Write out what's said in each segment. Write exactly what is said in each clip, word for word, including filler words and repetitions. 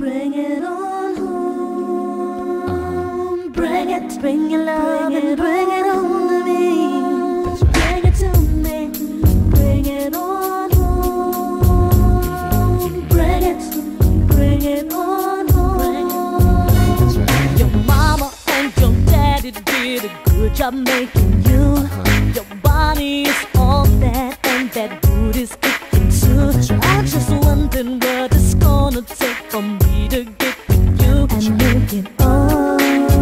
Bring it on home. Bring it, bring your love and bring it on to me. Bring it to me. Bring it on home. Bring it, bring it on home. Your mama and your daddy did a good job making you. Your body is all that, and that booty's kicking too. I'm just wondering what it's gonna take for me to get with you and make it all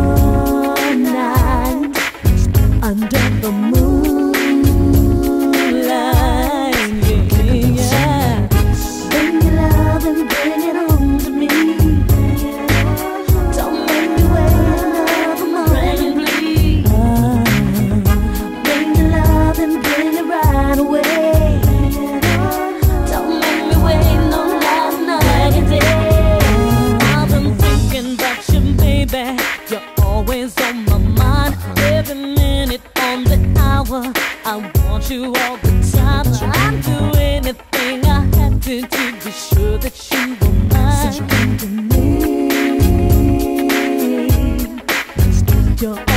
night under the moonlight. Yeah, yeah. Bring your love and bring it home to me. Don't make me wait another moment, please. Bring your love and bring it right away. Don't make me wait no last night and day. I've been thinking about you, baby. You're always on my mind. Every minute on the hour, I want you all the time. I'd do anything I have to to be sure that you were mine. To me, you're